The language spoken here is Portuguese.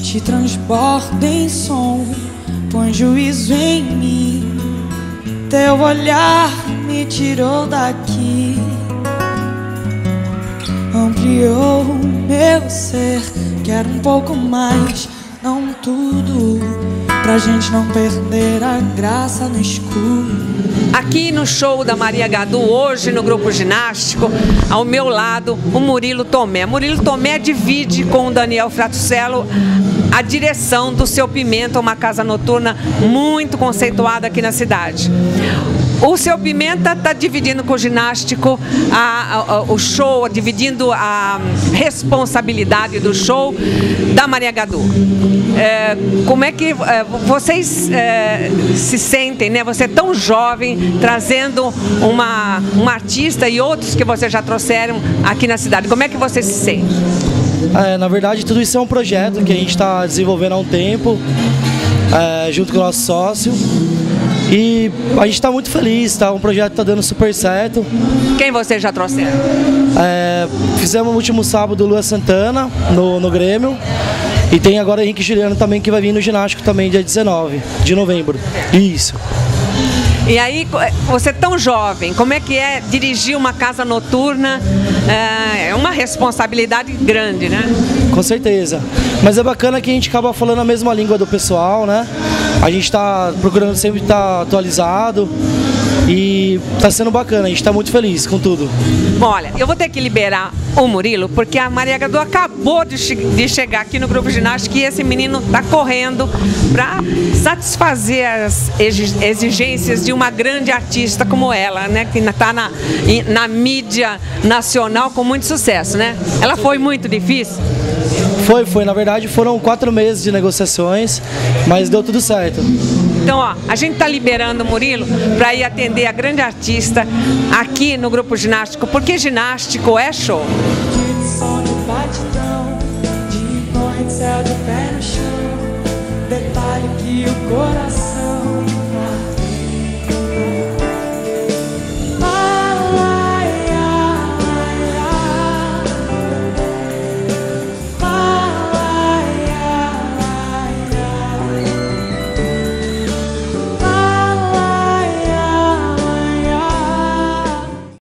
te transborda em som, põe juízo em mim. Teu olhar me tirou daqui, ampliou meu ser. Quero um pouco mais, não tudo, pra gente não perder a graça no escuro. Aqui no show da Maria Gadu, hoje no grupo ginástico, ao meu lado, o Murilo Tomé. Murilo Tomé divide com o Daniel Fratucello a direção do Seu Pimenta, uma casa noturna muito conceituada aqui na cidade. O Seu Pimenta está dividindo com o ginástico o show, dividindo a responsabilidade do show da Maria Gadu. Como é que vocês se sentem, né? Você é tão jovem, trazendo uma artista e outros que vocês já trouxeram aqui na cidade. Como é que você se sente? Na verdade, tudo isso é um projeto que a gente está desenvolvendo há um tempo, junto com o nosso sócio. E a gente está muito feliz, tá? Um projeto está dando super certo. Quem vocês já trouxeram? Fizemos no último sábado Lua Santana, no Grêmio. E tem agora Henrique Juliano também, que vai vir no ginástico também, dia 19 de novembro. Isso. E aí, você tão jovem, como é que é dirigir uma casa noturna? É uma responsabilidade grande, né? Com certeza. Mas é bacana que a gente acaba falando a mesma língua do pessoal, né? A gente está procurando sempre estar atualizado e está sendo bacana, a gente está muito feliz com tudo. Bom, olha, eu vou ter que liberar o Murilo, porque a Maria Gadu acabou de chegar aqui no grupo ginástico e esse menino está correndo para satisfazer as exigências de uma grande artista como ela, né? Que está na mídia nacional com muito sucesso, né? Ela foi muito difícil? Foi. Na verdade foram 4 meses de negociações, mas deu tudo certo. Então, ó, a gente está liberando o Murilo para ir atender a grande artista aqui no grupo ginástico, porque ginástico é show. De noite, céu de pé no chão, detalhe que o coração